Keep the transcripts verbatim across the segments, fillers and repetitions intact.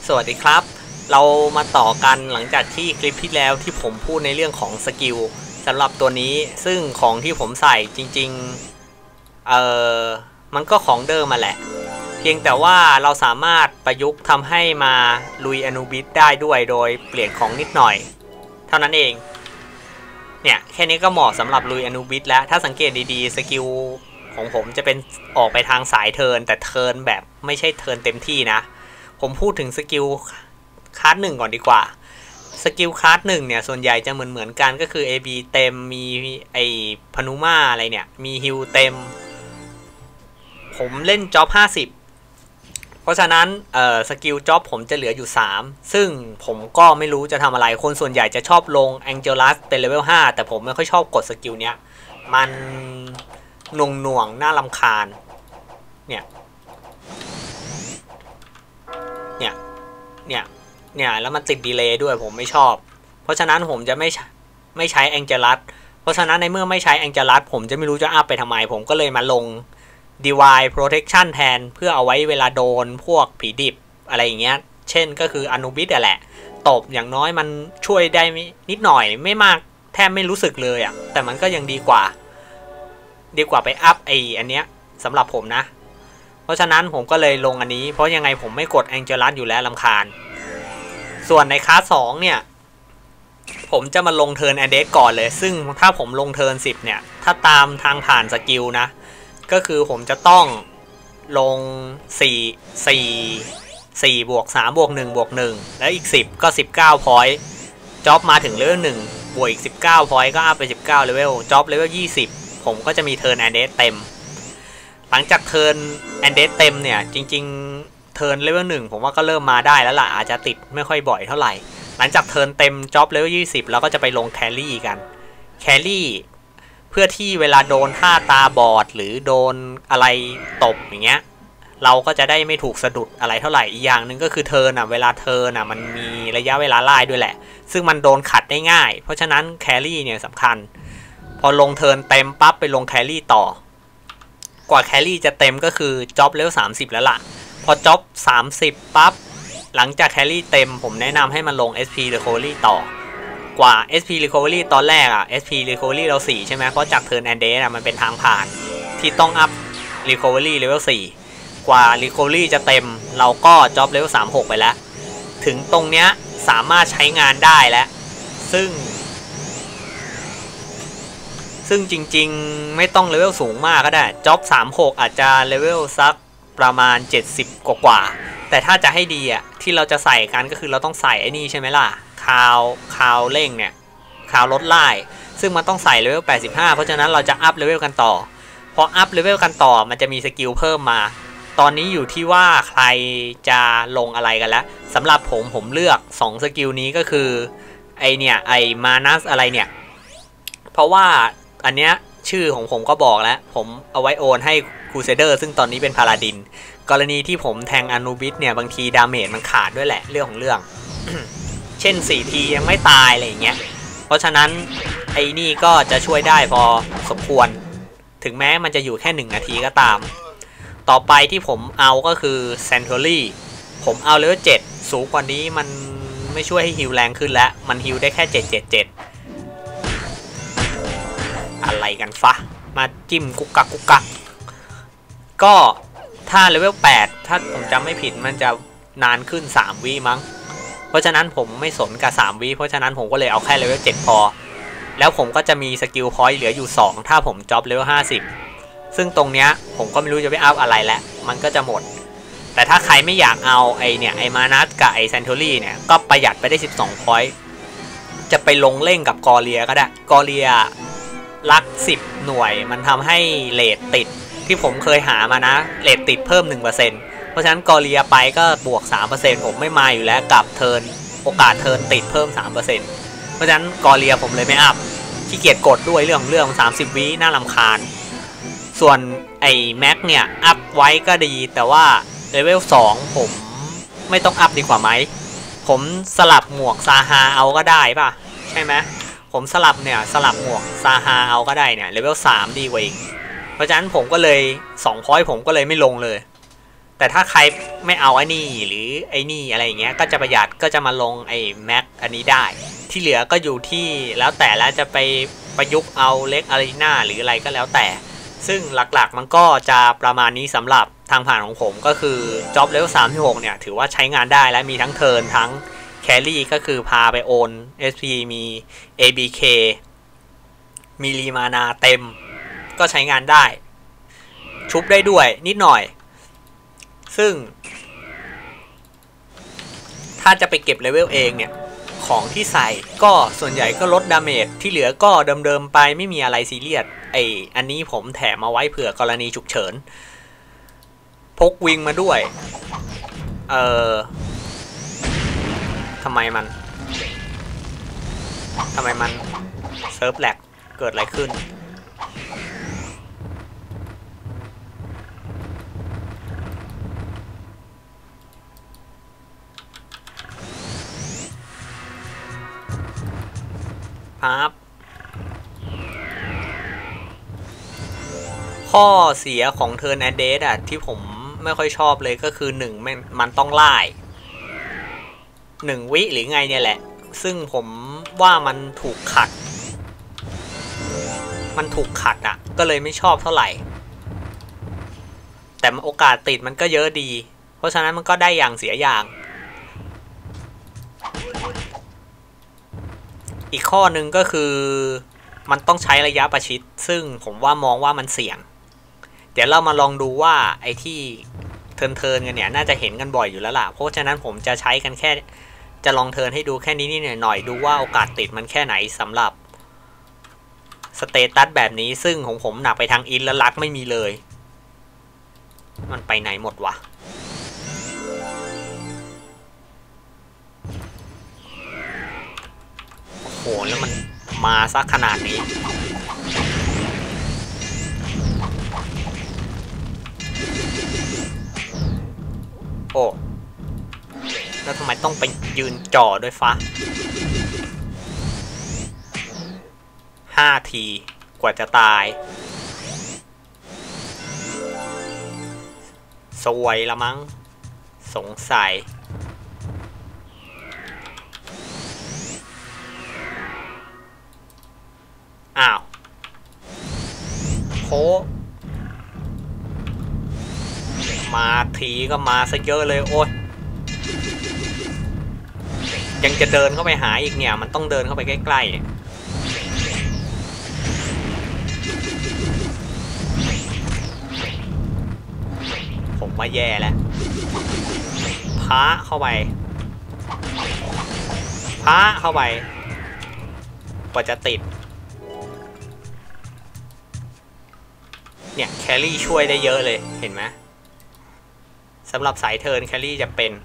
สวัสดีครับเรามาต่อกันหลังจากที่คลิปที่แล้วที่ผมพูดในเรื่องของสกิลสำหรับตัวนี้ซึ่งของที่ผมใส่จริงๆเอ่อมันก็ของเดิมมาแหละเพียงแต่ว่าเราสามารถประยุกต์ทำให้มาลุยอนูบิสได้ด้วยโดยเปลี่ยนของนิดหน่อยเท่านั้นเองเนี่ยแค่นี้ก็เหมาะสำหรับลุยอนูบิสแล้วถ้าสังเกตดีๆสกิลของผมจะเป็นออกไปทางสายเทิร์นแต่เทิร์นแบบไม่ใช่เทิร์นเต็มที่นะผมพูดถึงสกิลคลาสหนึ่งก่อนดีกว่าสกิลคลาสหนึ่งเนี่ยส่วนใหญ่จะเหมือนเหมือนกันก็คือ เอ บี เต็มมีไอพนุมาอะไรเนี่ยมีฮิลเต็มผมเล่นจ็อบห้าสิบเพราะฉะนั้นเอ่อสกิลจ็อบผมจะเหลืออยู่สามซึ่งผมก็ไม่รู้จะทำอะไรคนส่วนใหญ่จะชอบลงแองเจลัสเป็นเลเวลห้าแต่ผมไม่ค่อยชอบกดสกิลเนี้ยมันหน่วงหน่วงน่ารำคาญเนี่ยเนี่ยเนี่ยเนี่ยแล้วมันติดดีเลย์ด้วยผมไม่ชอบเพราะฉะนั้นผมจะไม่ไม่ใช้แองเจลัสเพราะฉะนั้นในเมื่อไม่ใช้แองเจลัสผมจะไม่รู้จะอัพไปทำไมผมก็เลยมาลง Divine Protection แทนเพื่อเอาไว้เวลาโดนพวกผีดิบอะไรอย่างเงี้ยเช่นก็คืออนูบิสแหละตบอย่างน้อยมันช่วยได้นิดหน่อยไม่มากแทบไม่รู้สึกเลยอ่ะแต่มันก็ยังดีกว่าดีกว่าไปอัพไออันเนี้ยสำหรับผมนะเพราะฉะนั้นผมก็เลยลงอันนี้เพราะยังไงผมไม่กดแองเจลัสอยู่แล้วรำคาญส่วนในคลาสสองเนี่ยผมจะมาลงเทิร์นแอนเดสก่อนเลยซึ่งถ้าผมลงเทิร์นสิบเนี่ยถ้าตามทางผ่านสกิลนะก็คือผมจะต้องลงสี่ สี่ สี่บวกสามบวกหนึ่งบวกหนึ่งแล้วอีกสิบก็สิบเก้าพอยต์จ็อบมาถึงเลเวลหนึ่งบวกอีกสิบเก้าพอยต์ก็อัพไปสิบเก้าเลเวลจ็อบเลเวลยี่สิบผมก็จะมีเทิร์นแอนเดสเต็มหลังจากเทิร์นแอนเดสเต็มเนี่ยจริงๆเทิร์นเลเวลหนึ่งผมว่าก็เริ่มมาได้แล้วล่ะอาจจะติดไม่ค่อยบ่อยเท่าไหร่หลังจากเทิร์นเต็มจ็อบเลเวลยี่สิบแล้วก็จะไปลงแครี่กันแครี่เพื่อที่เวลาโดนท่าตาบอดหรือโดนอะไรตบอย่างเงี้ยเราก็จะได้ไม่ถูกสะดุดอะไรเท่าไหร่อีกอย่างหนึ่งก็คือเทิร์นอ่ะเวลาเทิร์นอ่ะมันมีระยะเวลาไล่ด้วยแหละซึ่งมันโดนขัดได้ง่ายเพราะฉะนั้นแครี่เนี่ยสำคัญพอลงเทิร์นเต็มปั๊บไปลงแครี่ต่อกว่าแครี่จะเต็มก็คือจ็อบเลเวลสามสิบแล้วล่ะพอจ็อบสามสิบปั๊บหลังจากแครี่เต็มผมแนะนำให้มันลง เอส พี Recovery ต่อกว่า เอส พี Recovery ตอนแรกอะ เอส พี Recovery เราสี่ใช่ไหมเพราะจาก Turn and Day อะมันเป็นทางผ่านที่ต้องอัพ Recovery Level สี่กว่า Recovery จะเต็มเราก็ Job Level สามสิบหกไปแล้วถึงตรงเนี้ยสามารถใช้งานได้แล้วซึ่งซึ่งจริงๆไม่ต้องเลเวลสูงมากก็ได้ Job สามสิบหกอาจจะเลเวลสักประมาณเจ็ดสิบกว่าๆแต่ถ้าจะให้ดีอ่ะที่เราจะใส่กันก็คือเราต้องใส่ไอ้นี่ใช่ไหมล่ะคาวคาวเร่งเนี่ยคาวลดไล่ซึ่งมันต้องใส่เลเวลแปดสิบห้าเพราะฉะนั้นเราจะอัพเลเวลกันต่อพออัพเลเวลกันต่อมันจะมีสกิลเพิ่มมาตอนนี้อยู่ที่ว่าใครจะลงอะไรกันแล้วสำหรับผมผมเลือกสองสกิลนี้ก็คือไอเนี่ยไอมานัสอะไรเนี่ยเพราะว่าอันเนี้ยชื่อของผมก็บอกแล้วผมเอาไว้โอนให้คูเซเดอร์ซึ่งตอนนี้เป็นพาลาดินกรณีที่ผมแทงอนูบิสเนี่ยบางทีดาเมจมันขาดด้วยแหละเรื่องของเรื่อง เช่นสี่ทียังไม่ตายอะไรอย่างเงี้ยเพราะฉะนั้นไอ้นี่ก็จะช่วยได้พอสมควรถึงแม้มันจะอยู่แค่หนึ่งนาทีก็ตามต่อไปที่ผมเอาก็คือเซนทอรี่ผมเอาเลเวลเจ็ดสูงกว่านี้มันไม่ช่วยให้ฮิลแรงขึ้นแล้วมันฮิลได้แค่เจ็ด เจ็ด เจ็ดอะไรกันฟะมาจิ้มกุกกักกุกกักก็ถ้าเลเวลแปดถ้าผมจำไม่ผิดมันจะนานขึ้นสามวิมั้งเพราะฉะนั้นผมไม่สนกับสามวิเพราะฉะนั้นผมก็เลยเอาแค่เลเวลเจ็ดพอแล้วผมก็จะมีสกิลพอยต์เหลืออยู่สองถ้าผมจ็อบเลเวลห้าสิบซึ่งตรงเนี้ยผมก็ไม่รู้จะไปอัพอะไรแล้วมันก็จะหมดแต่ถ้าใครไม่อยากเอาไอเนี่ยไอมานัสกับไอแซนโทรี่เนี่ยก็ประหยัดไปได้สิบสองพอยต์จะไปลงเล่งกับกอเลียก็ได้กอเลียลักสิบหน่วยมันทำให้เรทติดที่ผมเคยหามานะเรทติดเพิ่ม หนึ่งเปอร์เซ็นต์ เพราะฉะนั้นกอเลียไปก็บวก สามเปอร์เซ็นต์ ผมไม่มาอยู่แล้วกับเทิร์นโอกาสเทิร์นติดเพิ่ม สามเปอร์เซ็นต์ เพราะฉะนั้นกอเลียผมเลยไม่อัพขี้เกียจกดด้วยเรื่องเรื่องสามสิบวิน่ารำคาญส่วนไอ้แม็กเนี่ยอัพไว้ก็ดีแต่ว่าเลเวลสองผมไม่ต้องอัพดีกว่าไหมผมสลับหมวกซาฮาเอาก็ได้ป่ะใช่ไหมผมสลับเนี่ยสลับหมวกซาฮาเอาก็ได้เนี่ยเลเวลสามดีกว่าอีกเพราะฉะนั้นผมก็เลยสองพอยต์ผมก็เลยไม่ลงเลยแต่ถ้าใครไม่เอาไอ้นี่หรือไอ้นี่อะไรอย่างเงี้ยก็จะประหยัดก็จะมาลงไอ้แม็กอันนี้ได้ที่เหลือก็อยู่ที่แล้วแต่แล้วจะไปประยุกต์เอาเล็กอารีนาหรืออะไรก็แล้วแต่ซึ่งหลักๆมันก็จะประมาณนี้สำหรับทางผ่านของผมก็คือจ็อบเลเวลสามที่หกเนี่ยถือว่าใช้งานได้และมีทั้งเทิร์นทั้งแครี่ก็คือพาไปโอน เอส พี มี เอ บี เค มีรีมานาเต็มก็ใช้งานได้ชุบได้ด้วยนิดหน่อยซึ่งถ้าจะไปเก็บเลเวลเองเนี่ยของที่ใส่ก็ส่วนใหญ่ก็ลดดาเมจที่เหลือก็เดิมๆไปไม่มีอะไรซีเรียสไออันนี้ผมแถมมาไว้เผื่อกรณีฉุกเฉินพกวิงมาด้วยเอ่อทำไมมันทำไมมันเซิร์ฟแลกเกิดอะไรขึ้นครับข้อเสียของเทิร์นแอนเดสอะที่ผมไม่ค่อยชอบเลยก็คือหนึ่งมันมันต้องไล่หนึ่งวิหรือไงเนี่ยแหละซึ่งผมว่ามันถูกขัดมันถูกขัดอะก็เลยไม่ชอบเท่าไหร่แต่โอกาสติดมันก็เยอะดีเพราะฉะนั้นมันก็ได้อย่างเสียอย่างอีกข้อหนึ่งก็คือมันต้องใช้ระยะประชิดซึ่งผมว่ามองว่ามันเสี่ยงเดี๋ยวเรามาลองดูว่าไอ้ที่เทิร์นเทิร์นกันเนี่ยน่าจะเห็นกันบ่อยอยู่แล้วล่ะเพราะฉะนั้นผมจะใช้กันแค่จะลองเทิร์นให้ดูแค่นี้นิดหน่อยดูว่าโอกาสติดมันแค่ไหนสำหรับสเตตัสแบบนี้ซึ่งของผมหนักไปทางอินและลัดไม่มีเลยมันไปไหนหมดวะโอ้โหแล้วมันมาซะขนาดนี้โอ้แล้วทำไมต้องไปยืนจ่อด้วยฟ้าห้าทีกว่าจะตายสวยละมั้งสงสัยอ้าวโคมาทีก็มาซะเยอะเลยโอ้ยยังจะเดินเข้าไปหาอีกเนี่ยมันต้องเดินเข้าไปใกล้ๆเนี่ยผมว่าแย่แล้วพาเข้าไปพาเข้าไปกว่าจะติดเนี่ยแครี่ช่วยได้เยอะเลยเห็นไหมสำหรับสายเทิร์นแครี่จะเป็น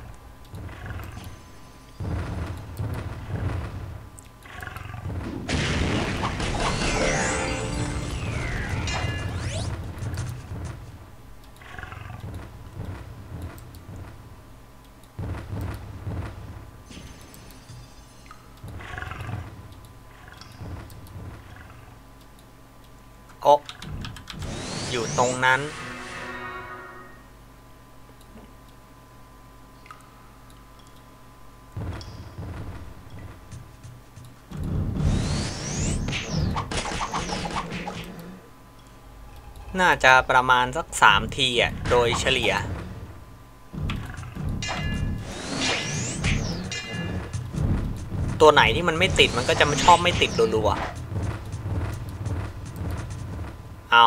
โอ้อยู่ตรงนั้นน่าจะประมาณสักสามทีอ่ะโดยเฉลี่ยตัวไหนที่มันไม่ติดมันก็จะไม่ชอบไม่ติดรัวๆเอา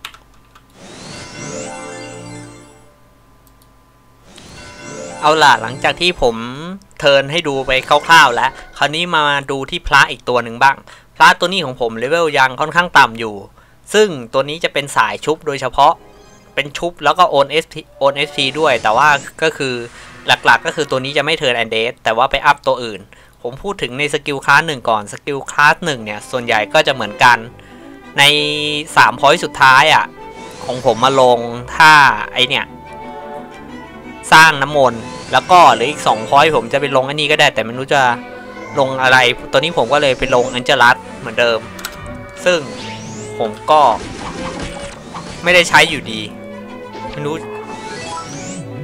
เอาล่ะหลังจากที่ผมเทิร์นให้ดูไปคร่าวๆแล้วคราวนี้มาดูที่พระอีกตัวหนึ่งบ้างพระตัวนี้ของผมเลเวลยังค่อนข้างต่ำอยู่ซึ่งตัวนี้จะเป็นสายชุบโดยเฉพาะเป็นชุบแล้วก็โอน เอส พี โอน เอส พี ด้วยแต่ว่าก็คือหลักๆก็คือตัวนี้จะไม่เทิร์นแอนเดสแต่ว่าไปอัพตัวอื่นผมพูดถึงในสกิลคลาสหนึ่งก่อนสกิลคลาสหนึ่งเนี่ยส่วนใหญ่ก็จะเหมือนกันในสามพอยต์สุดท้ายอ่ะของผมมาลงถ้าไอเนี่ยสร้างน้ำมนต์แล้วก็หรืออีกสองพอยต์ผมจะไปลงอันนี้ก็ได้แต่ไม่รู้จะลงอะไรตัวนี้ผมก็เลยไปลงอันเจลัสเหมือนเดิมซึ่งผมก็ไม่ได้ใช้อยู่ดีไม่รู้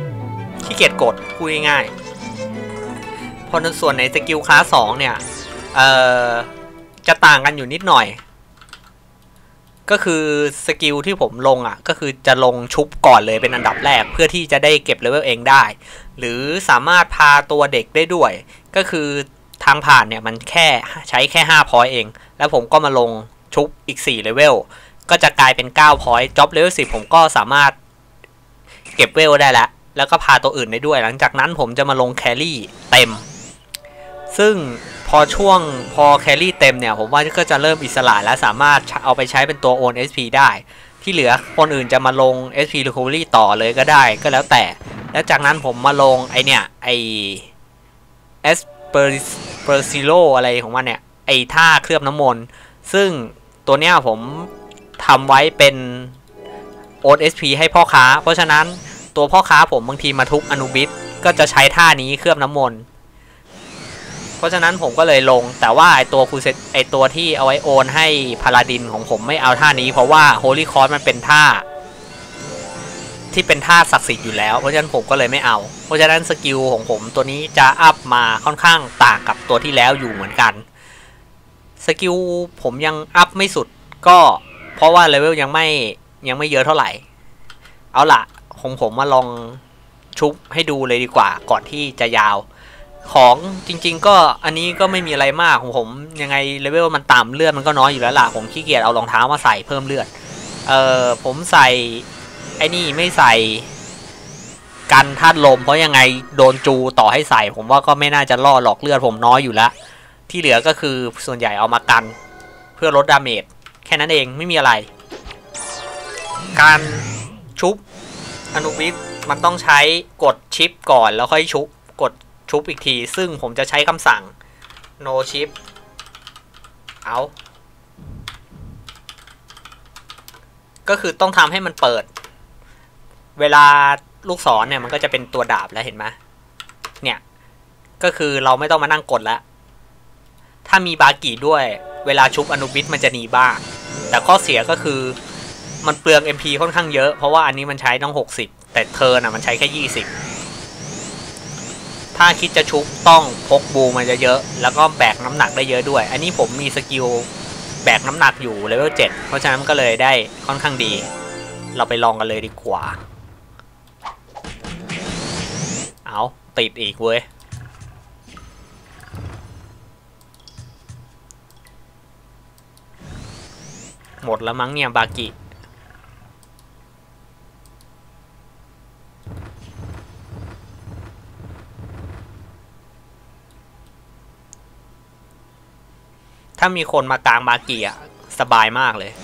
ขี้เกียจกดพูดง่ายๆเพราะในส่วนในสกิลคลาสสองเนี่ยเอ่อจะต่างกันอยู่นิดหน่อยก็คือสกิลที่ผมลงอ่ะก็คือจะลงชุบก่อนเลยเป็นอันดับแรกเพื่อที่จะได้เก็บเลเวลเองได้หรือสามารถพาตัวเด็กได้ด้วยก็คือทางผ่านเนี่ยมันแค่ใช้แค่ห้าพอยต์เองแล้วผมก็มาลงชุบอีกสี่เลเวลก็จะกลายเป็นเก้าพอยต์จ็อบเลเวลสิบผมก็สามารถเก็บเวลได้แล้วแล้วก็พาตัวอื่นได้ด้วยหลังจากนั้นผมจะมาลงแครี่เต็มซึ่งพอช่วงพอแครี่เต็มเนี่ยผมว่าก็จะเริ่มอิสระและสามารถเอาไปใช้เป็นตัวโอน เอส พี ได้ที่เหลือคนอื่นจะมาลง เอส พี Recovery ต่อเลยก็ได้ก็แล้วแต่แล้วจากนั้นผมมาลงไอเนี่ยไอ S p e r s i l o อะไรของมันเนี่ยไอท่าเคลือบน้ำมนต์ซึ่งตัวเนี้ยผมทำไว้เป็นโอน เอส พี ให้พ่อค้าเพราะฉะนั้นตัวพ่อค้าผมบางทีมาทุบอนุบิสก็จะใช้ท่านี้เคลือบน้ำมนต์เพราะฉะนั้นผมก็เลยลงแต่ว่าไอตัวคูเซตไอตัวที่เอาไว้โอนให้พาลาดินของผมไม่เอาท่านี้เพราะว่า Holy Cross มันเป็นท่าที่เป็นท่าศักดิ์สิทธิ์อยู่แล้วเพราะฉะนั้นผมก็เลยไม่เอาเพราะฉะนั้นสกิลของผมตัวนี้จะอัพมาค่อนข้างต่างกับตัวที่แล้วอยู่เหมือนกันสกิลผมยังอัพไม่สุดก็เพราะว่าเลเวลยังไม่ยังไม่เยอะเท่าไหร่เอาล่ะของผมมาลองชุบให้ดูเลยดีกว่าก่อนที่จะยาวของจริงๆก็อันนี้ก็ไม่มีอะไรมากของผมยังไงเลเวลมันต่ำเลือดมันก็น้อยอยู่แล้วล่ะผมขี้เกียจเอารองเท้ามาใส่เพิ่มเลือดเออผมใส่ไอ้นี่ไม่ใส่กันธาตุลมเพราะยังไงโดนจูต่อให้ใส่ผมว่าก็ไม่น่าจะรอดหรอกเลือดผมน้อยอยู่แล้วที่เหลือก็คือส่วนใหญ่เอามากันเพื่อลดดาเมจแค่นั้นเองไม่มีอะไรการชุบอนุบิสมันต้องใช้กดชิปก่อนแล้วค่อยชุบกดชุบอีกทีซึ่งผมจะใช้คำสั่ง no chip เอาก็คือต้องทำให้มันเปิดเวลาลูกศรเนี่ยมันก็จะเป็นตัวดาบแล้วเห็นไหมเนี่ยก็คือเราไม่ต้องมานั่งกดแล้วถ้ามีบากิด้วยเวลาชุบอนุบิสมันจะหนีบ้างแต่ข้อเสียก็คือมันเปลือง เอ็ม พี ค่อนข้างเยอะเพราะว่าอันนี้มันใช้ต้องหกสิบแต่เธอน่ะมันใช้แค่ยี่สิบถ้าคิดจะชุบต้องพกบูมันจะเยอะแล้วก็แบกน้ำหนักได้เยอะด้วยอันนี้ผมมีสกิลแบกน้ำหนักอยู่เลเวลเจ็ดเพราะฉะนั้นก็เลยได้ค่อนข้างดีเราไปลองกันเลยดีกว่าเอาติดอีกเว้ยหมดแล้วมั้งเนี่ยบากิถ้ามีคนมากลางบากิอ่ะสบายมากเลย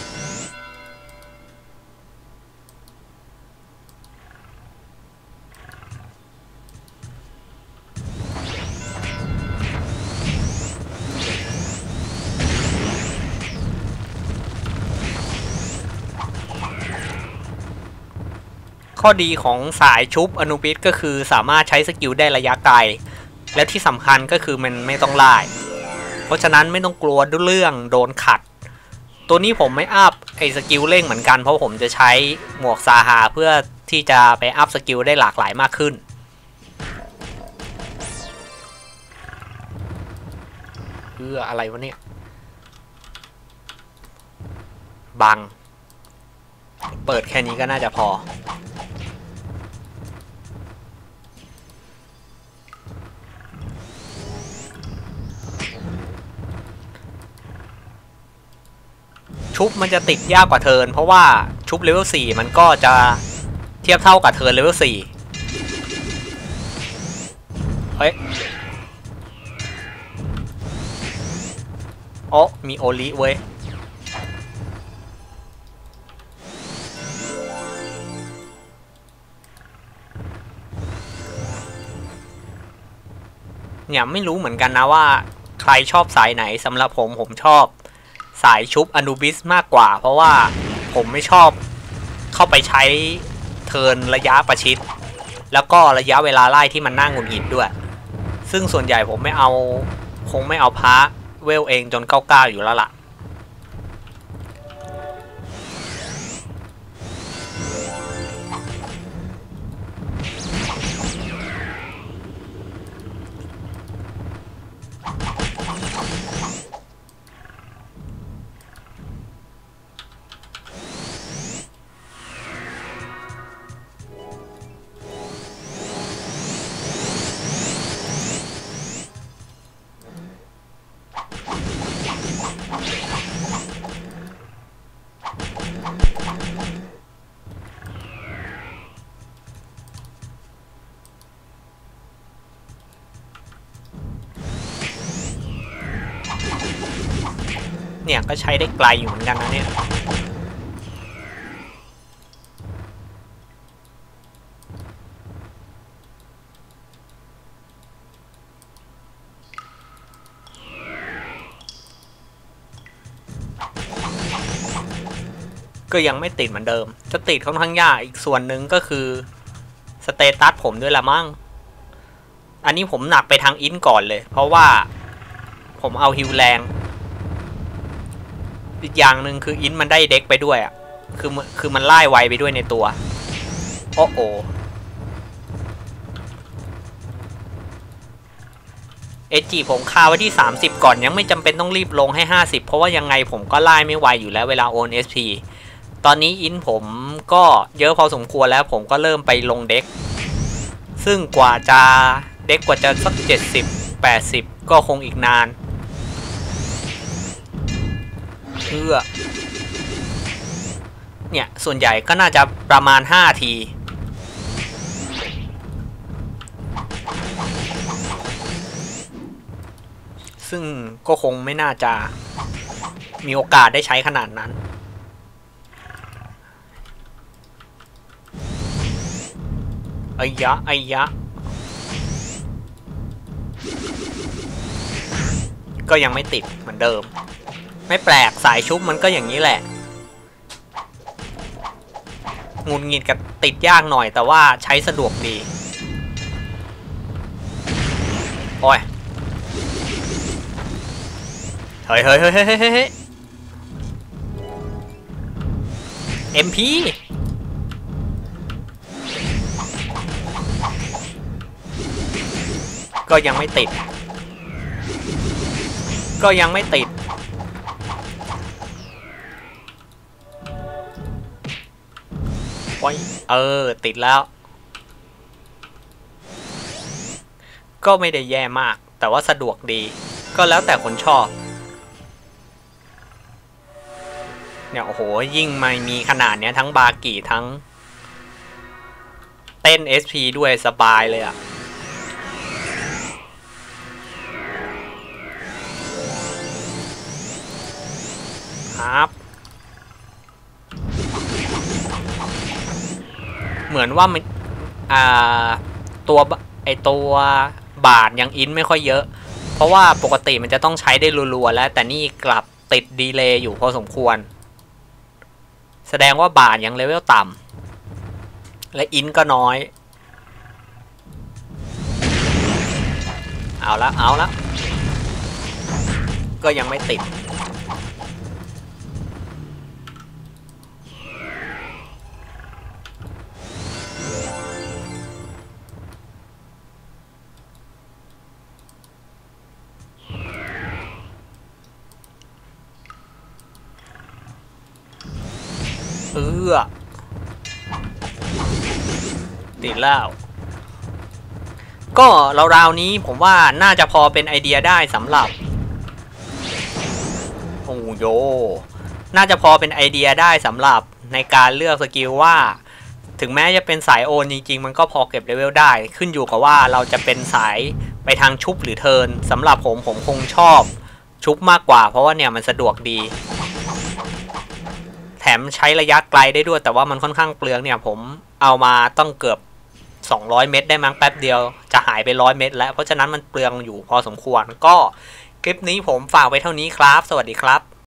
ข้อดีของสายชุบอนุบิสก็คือสามารถใช้สกิลได้ระยะไกลและที่สำคัญก็คือมันไม่ต้องล่าเพราะฉะนั้นไม่ต้องกลัวเรื่องโดนขัดตัวนี้ผมไม่อัพไอ้สกิลเร่งเหมือนกันเพราะผมจะใช้หมวกซาฮาเพื่อที่จะไปอัพสกิลได้หลากหลายมากขึ้นเพื่ออะไรวะเนี่ยบังเปิดแค่นี้ก็น่าจะพอชุบมันจะติดยากกว่าเทิร์นเพราะว่าชุบเลเวลสี่มันก็จะเทียบเท่ากับเทิร์นเลเวลสี่เฮ้ยโอ้มีโอลิเว้ยเนี่ยไม่รู้เหมือนกันนะว่าใครชอบสายไหนสำหรับผมผมชอบสายชุบอนูบิสมากกว่าเพราะว่าผมไม่ชอบเข้าไปใช้เทิร์นระยะประชิดแล้วก็ระยะเวลาไล่ที่มันน่าหงุดหงิดด้วยซึ่งส่วนใหญ่ผมไม่เอาคงไม่เอาพระเวลเองจนเก้าเก้าอยู่แล้วล่ะเนี่ยก็ใช้ได้ไกลอยู่เหมือนกันนะเนี่ยก็ยังไม่ติดเหมือนเดิมจะติดค่อนข้างยากอีกส่วนหนึ่งก็คือสเตตัสผมด้วยละมั้งอันนี้ผมหนักไปทางอินก่อนเลยเพราะว่าผมเอาฮิวแรงอีกอย่างหนึ่งคืออินมันได้เด็กไปด้วยอ่ะคือคือมันไล่ไวไปด้วยในตัวโอ้โหเอจีผมคาไว้ที่สามสิบก่อนยังไม่จำเป็นต้องรีบลงให้ห้าสิบเพราะว่ายังไงผมก็ไล่ไม่ไวอยู่แล้วเวลาโอน เอส พี ตอนนี้อินผมก็เยอะพอสมควรแล้วผมก็เริ่มไปลงเด็กซึ่งกว่าจะเด็กกว่าจะสักเจ็ดสิบ แปดสิบก็คงอีกนานเพื่อเนี่ยส่วนใหญ่ก็น่าจะประมาณห้าทีซึ่งก็คงไม่น่าจะมีโอกาสได้ใช้ขนาดนั้นไอ้ยะไอ้ยะก็ยังไม่ติดเหมือนเดิมไม่แปลกสายชุบมันก็อย่างนี้แหละงุนงิดกับติดยากหน่อยแต่ว่าใช้สะดวกดีโอ้ยเฮ้ยเฮ้ยเฮ้ยเฮ้ยเฮ้ยเอ็มพีก็ยังไม่ติดก็ยังไม่ติดโอ้ยเออติดแล้วก็ไม่ได้แย่มากแต่ว่าสะดวกดีก็แล้วแต่คนชอบเนี่ยโอ้โหยิ่งไม่มีขนาดเนี้ยทั้งบากิทั้งเต้น เอส พี ด้วยสบายเลยอะครับเหมือนว่ามันอ่าตัวไอตัวบาทยังอินไม่ค่อยเยอะเพราะว่าปกติมันจะต้องใช้ได้รัวๆแล้วแต่นี่กลับติดดีเลย์อยู่พอสมควรแสดงว่าบาทยังเลเวลต่ำและอินก็น้อยเอาละเอาละก็ยังไม่ติดเออติดแล้วก็ราวๆนี้ผมว่าน่าจะพอเป็นไอเดียได้สำหรับโอ้โยน่าจะพอเป็นไอเดียได้สำหรับในการเลือกสกิลว่าถึงแม้จะเป็นสายโอนจริงๆมันก็พอเก็บเลเวลได้ขึ้นอยู่กับว่าเราจะเป็นสายไปทางชุบหรือเทิร์นสำหรับผมผมคงชอบชุบมากกว่าเพราะว่าเนี่ยมันสะดวกดีแถมใช้ระยะไกลได้ด้วยแต่ว่ามันค่อนข้างเปลืองเนี่ยผมเอามาต้องเกือบสองร้อยเมตรได้มั้งแป๊บเดียวจะหายไปหนึ่งร้อยเมตรแล้วเพราะฉะนั้นมันเปลืองอยู่พอสมควรก็คลิปนี้ผมฝากไว้เท่านี้ครับสวัสดีครับ